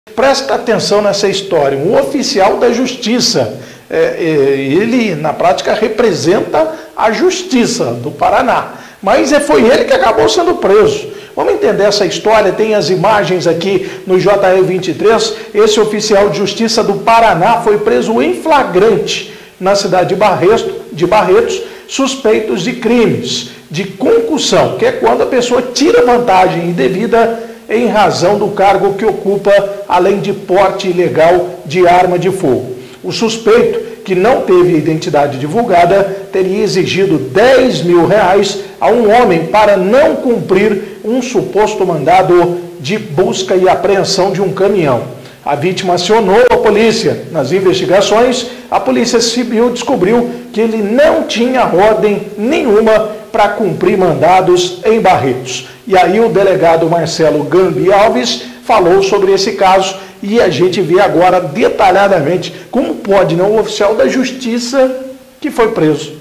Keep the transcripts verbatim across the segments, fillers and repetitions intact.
Presta atenção nessa história. Um oficial da justiça, é, é, ele na prática representa a justiça do Paraná, mas é, foi ele que acabou sendo preso. Vamos entender essa história, tem as imagens aqui no J E vinte e três. Esse oficial de justiça do Paraná foi preso em flagrante na cidade de Barretos, de Barretos, suspeitos de crimes de concussão, que é quando a pessoa tira vantagem indevida em razão do cargo que ocupa, além de porte ilegal de arma de fogo. O suspeito, que não teve identidade divulgada, teria exigido dez mil reais a um homem para não cumprir um suposto mandado de busca e apreensão de um caminhão. A vítima acionou a polícia. Nas investigações, a Polícia Civil descobriu que ele não tinha ordem nenhuma para cumprir mandados em Barretos. E aí o delegado Marcelo Gambi Alves falou sobre esse caso e a gente vê agora detalhadamente como pode, não, um oficial da justiça que foi preso.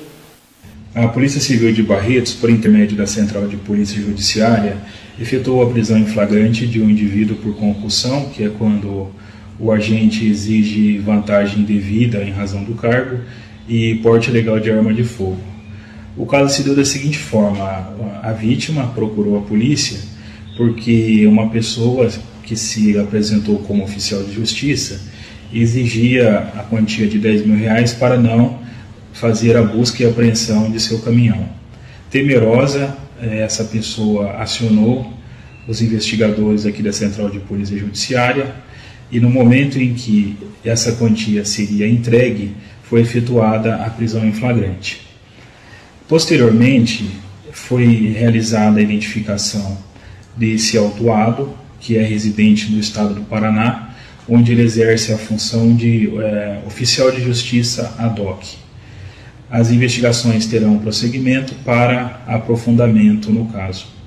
A Polícia Civil de Barretos, por intermédio da Central de Polícia Judiciária, efetuou a prisão em flagrante de um indivíduo por concussão, que é quando o agente exige vantagem indevida em razão do cargo, e porte ilegal de arma de fogo. O caso se deu da seguinte forma: a, a vítima procurou a polícia porque uma pessoa que se apresentou como oficial de justiça exigia a quantia de dez mil reais para não fazer a busca e apreensão de seu caminhão. Temerosa, essa pessoa acionou os investigadores aqui da Central de Polícia Judiciária e no momento em que essa quantia seria entregue, foi efetuada a prisão em flagrante. Posteriormente, foi realizada a identificação desse autuado, que é residente no estado do Paraná, onde ele exerce a função de é, oficial de justiça ad hoc. As investigações terão prosseguimento para aprofundamento no caso.